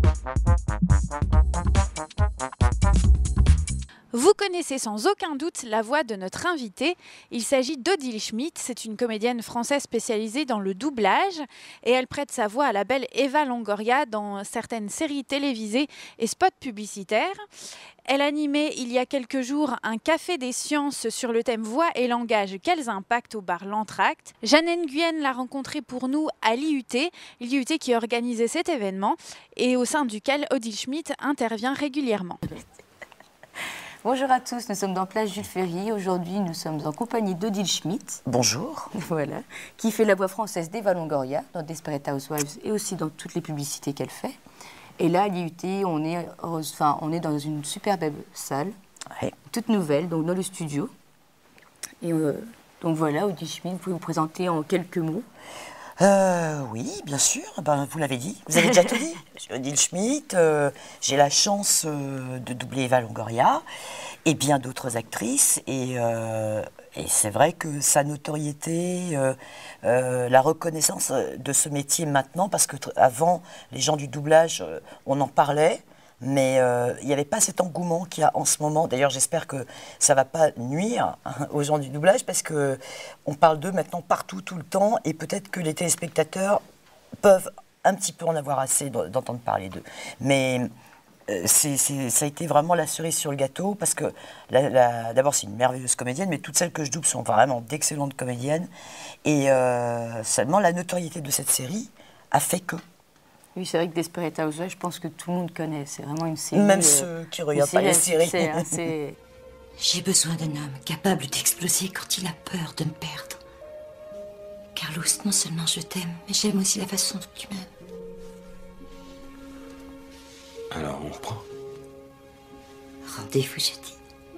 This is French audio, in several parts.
Vous connaissez sans aucun doute la voix de notre invitée. Il s'agit d'Odile Schmidt. C'est une comédienne française spécialisée dans le doublage et elle prête sa voix à la belle Eva Longoria dans certaines séries télévisées et spots publicitaires. Elle animait il y a quelques jours un café des sciences sur le thème voix et langage, quels impacts au bar L'Entracte. Jeanne Nguyen l'a rencontrée pour nous à l'IUT qui organisait cet événement et au sein duquel Odile Schmidt intervient régulièrement. Bonjour à tous, nous sommes dans Place Jules Ferry. Aujourd'hui, nous sommes en compagnie d'Odile Schmidt. Bonjour. Voilà, qui fait la voix française d'Eva Longoria dans Desperate Housewives et aussi dans toutes les publicités qu'elle fait. Et là, à l'IUT, on est dans une super belle salle, Ouais. toute nouvelle, donc dans le studio. Et donc voilà, Odile Schmidt, vous pouvez vous présenter en quelques mots. Oui, bien sûr, vous l'avez dit, vous avez déjà tout dit. Je suis Odile Schmidt, j'ai la chance de doubler Eva Longoria et bien d'autres actrices. Et c'est vrai que sa notoriété, la reconnaissance de ce métier maintenant, parce qu'avant, les gens du doublage, on en parlait, mais il n'y avait pas cet engouement qu'il y a en ce moment. D'ailleurs, j'espère que ça ne va pas nuire aux gens du doublage, parce qu'on parle d'eux maintenant partout, tout le temps, et peut-être que les téléspectateurs peuvent un petit peu en avoir assez d'entendre parler d'eux. Mais ça a été vraiment la cerise sur le gâteau, parce que d'abord, c'est une merveilleuse comédienne, mais toutes celles que je double sont vraiment d'excellentes comédiennes. Et seulement la notoriété de cette série a fait que... Oui, c'est vrai que Desperate Housewives, je pense que tout le monde connaît. C'est vraiment une série... Même ceux qui ne regardent pas les séries. J'ai besoin d'un homme capable d'exploser quand il a peur de me perdre. Carlos, non seulement je t'aime, mais j'aime aussi la façon dont tu m'aimes. Alors on reprend. Rendez-vous jeudi.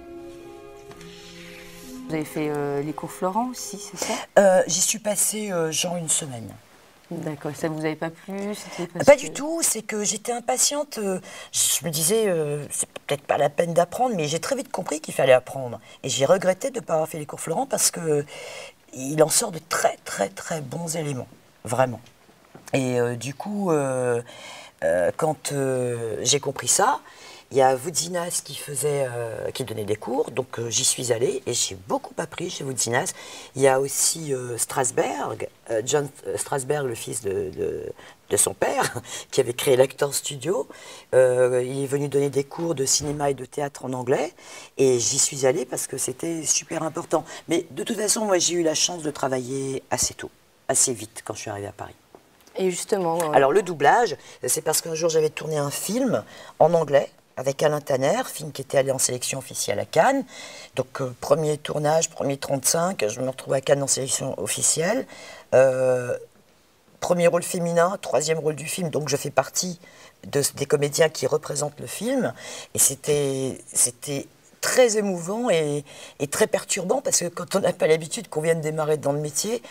Vous avez fait les cours Florent aussi, c'est ça? J'y suis passée genre une semaine. D'accord, ça vous avait pas plu? Pas du tout, c'est que j'étais impatiente. Je me disais, c'est peut-être pas la peine d'apprendre, mais j'ai très vite compris qu'il fallait apprendre. Et j'ai regretté de ne pas avoir fait les cours Florent, parce qu'il en sort de très très très bons éléments, vraiment. Et du coup, quand j'ai compris ça, il y a Voudzinas qui donnait des cours, donc j'y suis allée et j'ai beaucoup appris chez Voudzinas. Il y a aussi Strasberg, John Strasberg, le fils de son père, qui avait créé l'Actor Studio. Il est venu donner des cours de cinéma et de théâtre en anglais, et j'y suis allée parce que c'était super important. Mais de toute façon, moi j'ai eu la chance de travailler assez tôt, assez vite quand je suis arrivée à Paris. Et justement... Alors le doublage, c'est parce qu'un jour j'avais tourné un film en anglais, avec Alain Tanner, film qui était allé en sélection officielle à Cannes. Donc, premier tournage, premier 35, je me retrouve à Cannes en sélection officielle. Premier rôle féminin, troisième rôle du film, donc je fais partie des comédiens qui représentent le film. Et c'était très émouvant et très perturbant, parce que quand on n'a pas l'habitude qu'on vienne démarrer dans le métier,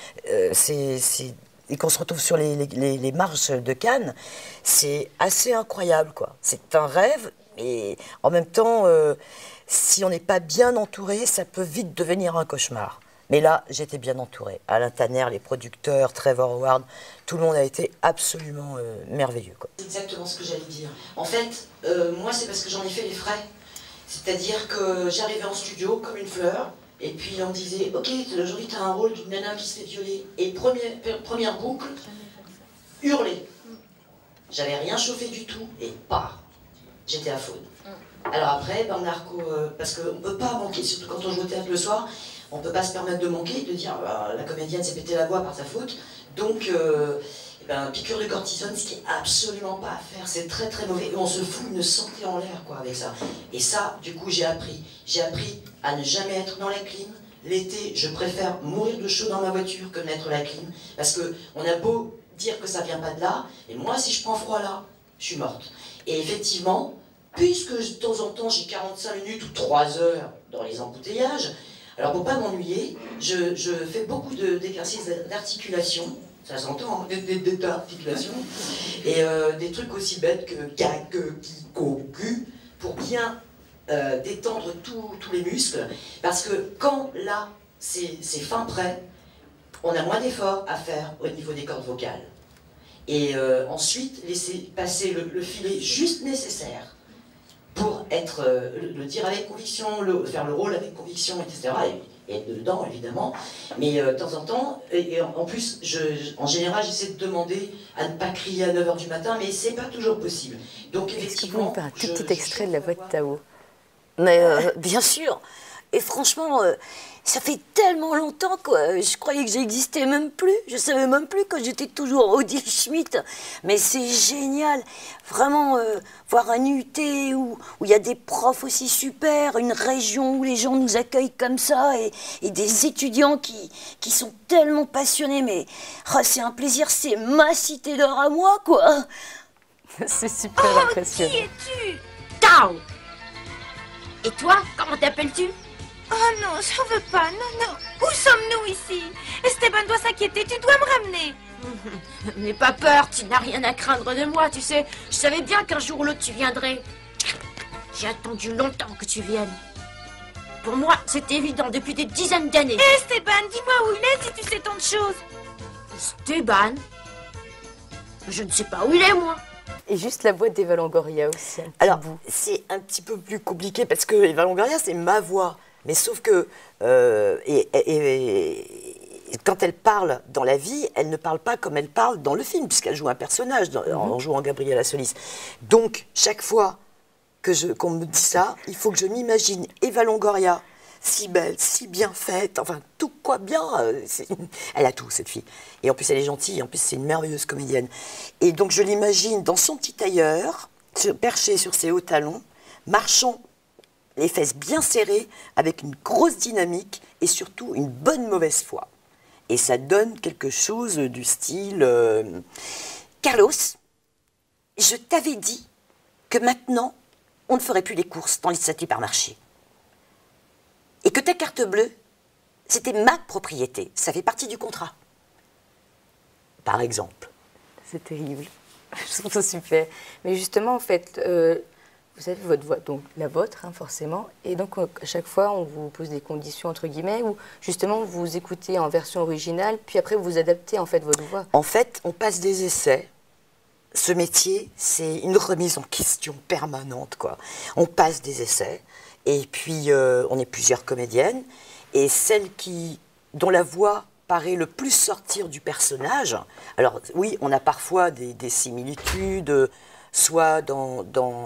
et qu'on se retrouve sur les marches de Cannes, c'est assez incroyable, quoi. C'est un rêve. Et en même temps, si on n'est pas bien entouré, ça peut vite devenir un cauchemar. Mais là, j'étais bien entourée. Alain Tanner, les producteurs, Trevor Howard, tout le monde a été absolument merveilleux, quoi. C'est exactement ce que j'allais dire. En fait, moi, c'est parce que j'en ai fait les frais. C'est-à-dire que j'arrivais en studio comme une fleur, et puis on me disait, ok, aujourd'hui tu as un rôle d'une nana qui se fait violer. Et première boucle, hurler. J'avais rien chauffé du tout, et paf, j'étais à faune. Alors après, Narco, parce qu'on ne peut pas manquer, surtout quand on joue au théâtre le soir, on ne peut pas se permettre de manquer, de dire la comédienne s'est pété la voix par sa faute. Donc, piqûre de cortisone, ce qui est absolument pas à faire, c'est très très mauvais. Et on se fout une santé en l'air, quoi, avec ça. Et ça, du coup, j'ai appris. J'ai appris à ne jamais être dans la clim. L'été, je préfère mourir de chaud dans ma voiture que de mettre la clim. Parce qu'on a beau dire que ça vient pas de là, et moi, si je prends froid là, je suis morte. Et effectivement, puisque de temps en temps j'ai 45 minutes ou 3 heures dans les embouteillages, alors pour pas m'ennuyer, je fais beaucoup d'exercices d'articulation, ça s'entend, hein, d'articulation, et des trucs aussi bêtes que gag, qui, co, gu, pour bien détendre tous les muscles, parce que quand là c'est fin prêt, on a moins d'efforts à faire au niveau des cordes vocales. et ensuite laisser passer le filet juste nécessaire pour le dire avec conviction, faire le rôle avec conviction, etc. Et être dedans, évidemment. Mais de temps en temps, et en plus, en général, j'essaie de demander à ne pas crier à 9 h du matin, mais c'est pas toujours possible. Donc, effectivement. Est-ce que vous pouvez nous faire un petit extrait de la voix de Tao? Mais bien sûr. Et franchement, ça fait tellement longtemps que je croyais que j'existais même plus. Je savais même plus que j'étais toujours Odile Schmitt. Mais c'est génial. Vraiment, voir un UT où il y a des profs aussi super, une région où les gens nous accueillent comme ça et des étudiants qui sont tellement passionnés. Mais c'est un plaisir, c'est ma cité d'or à moi, quoi. C'est super impressionnant. Qui es-tu? Tao. Et toi, comment t'appelles-tu? Oh non, j'en veux pas, non. Où sommes-nous ici? Esteban doit s'inquiéter, tu dois me ramener. N'aie pas peur, tu n'as rien à craindre de moi, tu sais. Je savais bien qu'un jour ou l'autre tu viendrais. J'ai attendu longtemps que tu viennes. Pour moi, c'est évident depuis des dizaines d'années. Esteban, dis-moi où il est si tu sais tant de choses. Esteban? Je ne sais pas où il est, moi. Et juste la voix d'Eva Longoria aussi. Alors, c'est un petit peu plus compliqué parce que Eva Longoria, c'est ma voix. Mais sauf que quand elle parle dans la vie, elle ne parle pas comme elle parle dans le film, puisqu'elle joue un personnage en jouant Gabriela Solis. Donc, chaque fois qu'on me dit ça, il faut que je m'imagine Eva Longoria, si belle, si bien faite, enfin, tout quoi bien. Elle a tout, cette fille. Et en plus, elle est gentille, en plus, c'est une merveilleuse comédienne. Et donc, je l'imagine dans son petit tailleur, perché sur ses hauts talons, marchant les fesses bien serrées, avec une grosse dynamique et surtout une bonne mauvaise foi. Et ça donne quelque chose du style Carlos, je t'avais dit que maintenant, on ne ferait plus les courses dans les supermarchés. Et que ta carte bleue, c'était ma propriété. Ça fait partie du contrat. Par exemple. C'est terrible. Je trouve ça super. Mais justement, en fait, vous avez votre voix, donc la vôtre, hein, forcément. Et donc, à chaque fois, on vous pose des conditions, entre guillemets, où justement, vous écoutez en version originale, puis après, vous adaptez, en fait, votre voix. En fait, on passe des essais. Ce métier, c'est une remise en question permanente, quoi. On passe des essais, et puis on est plusieurs comédiennes, et celle dont la voix paraît le plus sortir du personnage. Alors oui, on a parfois des similitudes, soit dans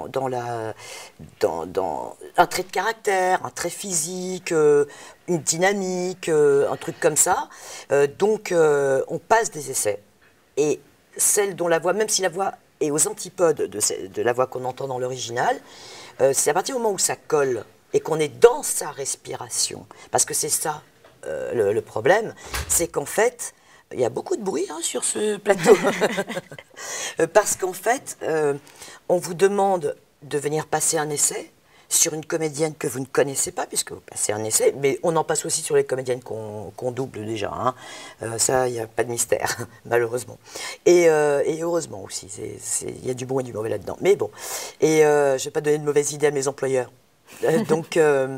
un trait de caractère, un trait physique, une dynamique, un truc comme ça. Donc on passe des essais. Et celle dont la voix, même si la voix est aux antipodes de la voix qu'on entend dans l'original, c'est à partir du moment où ça colle et qu'on est dans sa respiration, parce que c'est ça le problème, c'est qu'en fait, il y a beaucoup de bruit sur ce plateau, parce qu'en fait, on vous demande de venir passer un essai sur une comédienne que vous ne connaissez pas, puisque vous passez un essai, mais on en passe aussi sur les comédiennes qu'on double déjà. Hein. Ça, il n'y a pas de mystère, malheureusement. Et heureusement aussi, il y a du bon et du mauvais là-dedans. Mais bon, et je ne vais pas donner de mauvaises idées à mes employeurs. Donc,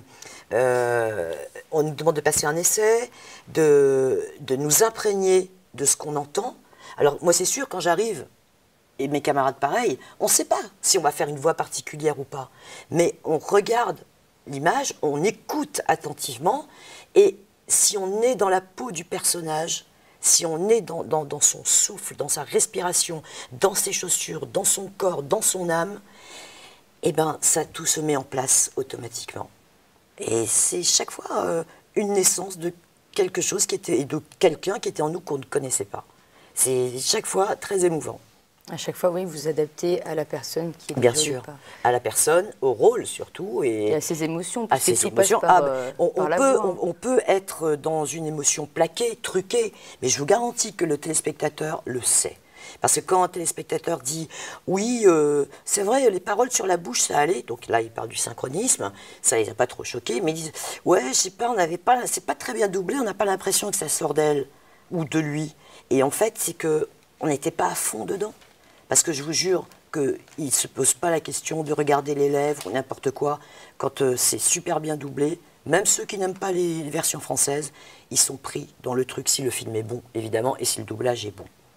on nous demande de passer un essai, de nous imprégner de ce qu'on entend. Alors, moi, c'est sûr, quand j'arrive, et mes camarades pareil, on ne sait pas si on va faire une voix particulière ou pas. Mais on regarde l'image, on écoute attentivement, et si on est dans la peau du personnage, si on est dans son souffle, dans sa respiration, dans ses chaussures, dans son corps, dans son âme, eh ben, ça tout se met en place automatiquement. Et c'est chaque fois une naissance de quelque chose de quelqu'un qui était en nous qu'on ne connaissait pas. C'est chaque fois très émouvant. À chaque fois, oui, vous adaptez à la personne qui est bien sûr, à la personne, au rôle surtout. Et à ses émotions. À ses émotions. On peut être dans une émotion plaquée, truquée, mais je vous garantis que le téléspectateur le sait. Parce que quand un téléspectateur dit « Oui, c'est vrai, les paroles sur la bouche, ça allait », donc là, il parle du synchronisme, ça ne les a pas trop choqués, mais ils disent « Ouais, je sais pas, c'est pas très bien doublé, on n'a pas l'impression que ça sort d'elle ou de lui ». Et en fait, c'est qu'on n'était pas à fond dedans. Parce que je vous jure qu'ils ne se posent pas la question de regarder les lèvres ou n'importe quoi. Quand c'est super bien doublé, même ceux qui n'aiment pas les versions françaises, ils sont pris dans le truc si le film est bon, évidemment, et si le doublage est bon.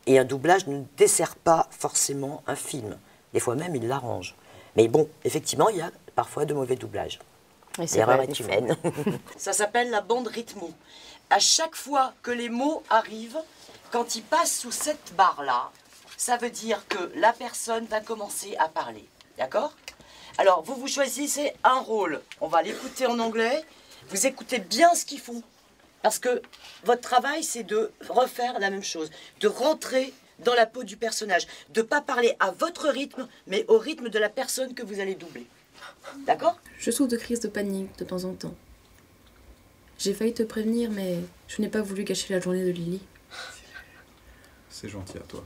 Et un doublage ne dessert pas forcément un film. Des fois même, il l'arrange. Mais bon, effectivement, il y a parfois de mauvais doublages. L'erreur est humaine. Ça s'appelle la bande rythmo. À chaque fois que les mots arrivent, quand ils passent sous cette barre-là, ça veut dire que la personne va commencer à parler. D'accord? Alors, vous choisissez un rôle. On va l'écouter en anglais. Vous écoutez bien ce qu'ils font. Parce que votre travail, c'est de refaire la même chose. De rentrer dans la peau du personnage. De ne pas parler à votre rythme, mais au rythme de la personne que vous allez doubler. D'accord? Je souffre de crises de panique de temps en temps. J'ai failli te prévenir, mais je n'ai pas voulu gâcher la journée de Lily. C'est gentil à toi.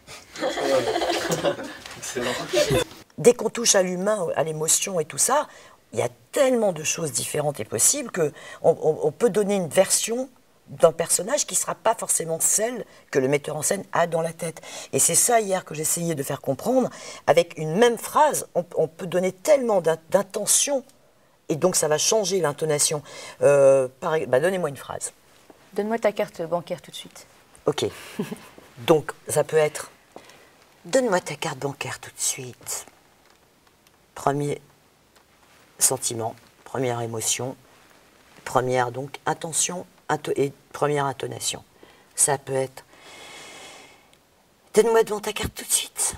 Dès qu'on touche à l'humain, à l'émotion et tout ça, il y a tellement de choses différentes et possibles qu'on peut donner une version d'un personnage qui ne sera pas forcément celle que le metteur en scène a dans la tête. Et c'est ça hier que j'essayais de faire comprendre. Avec une même phrase, on peut donner tellement d'intention et donc ça va changer l'intonation. Donnez-moi une phrase. Donne-moi ta carte bancaire tout de suite. Ok. Donc ça peut être donne-moi ta carte bancaire tout de suite. Premier sentiment, première émotion, première donc intention et première intonation. Ça peut être donne-moi devant ta carte tout de suite.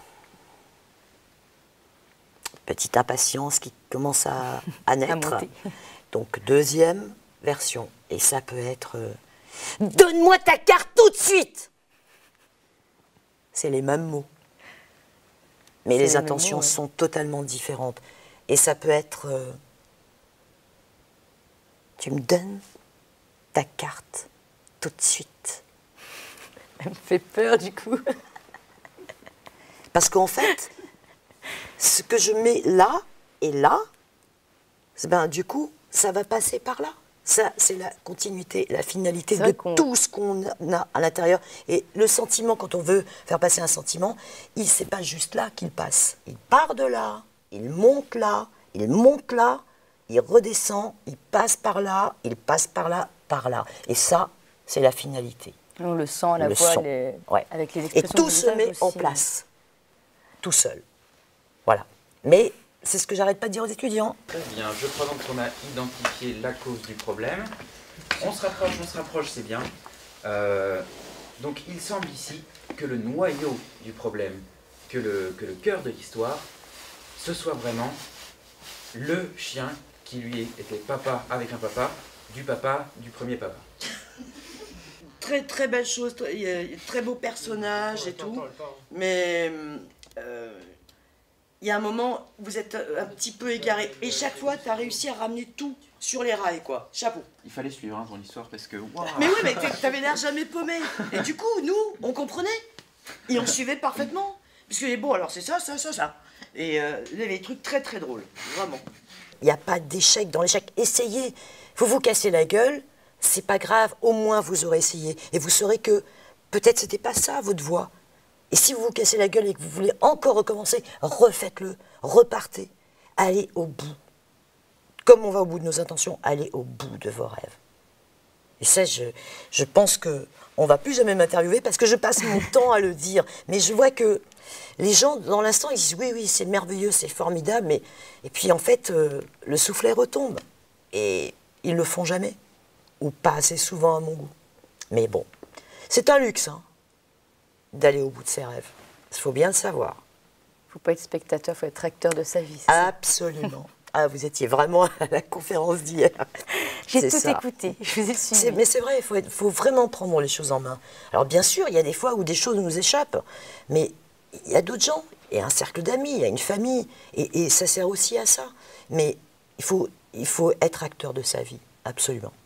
Petite impatience qui commence à naître. Donc deuxième version. Et ça peut être donne-moi ta carte tout de suite. C'est les mêmes mots. Mais les intentions sont totalement différentes. Et ça peut être tu me donnes ta carte tout de suite. Elle me fait peur du coup. Parce qu'en fait, ce que je mets là et là, du coup, ça va passer par là. Ça, c'est la continuité, la finalité de tout ce qu'on a à l'intérieur. Et le sentiment, quand on veut faire passer un sentiment, c'est pas juste là qu'il passe. Il part de là, il monte là, il monte là, il redescend, il passe par là, il passe par là, par là. Et ça, c'est la finalité. On le sent à la voix, avec les expressions. Et tout se met en place, tout seul. Voilà. Mais c'est ce que j'arrête pas de dire aux étudiants. Très bien, je crois donc qu'on a identifié la cause du problème. On se rapproche, c'est bien. Donc il semble ici que le noyau du problème, que le cœur de l'histoire, ce soit vraiment le chien qui lui était papa avec un papa du premier papa. Très très belle chose, très beau personnage et tout, mais il y a un moment où vous êtes un petit peu égaré. Et chaque fois, tu as réussi à ramener tout sur les rails, quoi. Chapeau. Il fallait suivre ton histoire parce que... Wow. Mais oui, mais t'avais l'air jamais paumé. Et du coup, nous, on comprenait. Et on suivait parfaitement. Parce que bon, alors c'est ça. Et il y avait des trucs très très drôles, vraiment. Il n'y a pas d'échec dans l'échec. Essayez. Vous vous cassez la gueule, c'est pas grave. Au moins, vous aurez essayé. Et vous saurez que peut-être c'était pas ça, votre voix. Et si vous vous cassez la gueule et que vous voulez encore recommencer, refaites-le, repartez, allez au bout. Comme on va au bout de nos intentions, allez au bout de vos rêves. Et ça, je pense qu'on ne va plus jamais m'interviewer parce que je passe mon temps à le dire. Mais je vois que les gens, dans l'instant, ils disent oui, c'est merveilleux, c'est formidable. Mais... Et puis en fait, le soufflet retombe. Et ils ne le font jamais. Ou pas assez souvent à mon goût. Mais bon, c'est un luxe, hein, d'aller au bout de ses rêves. Il faut bien le savoir. Il ne faut pas être spectateur, il faut être acteur de sa vie. Absolument. Ah, vous étiez vraiment à la conférence d'hier. J'ai tout écouté, je vous ai suivi. Mais c'est vrai, il faut vraiment prendre les choses en main. Alors bien sûr, il y a des fois où des choses nous échappent, mais il y a d'autres gens, il y a un cercle d'amis, il y a une famille, et ça sert aussi à ça. Mais il faut être acteur de sa vie, absolument.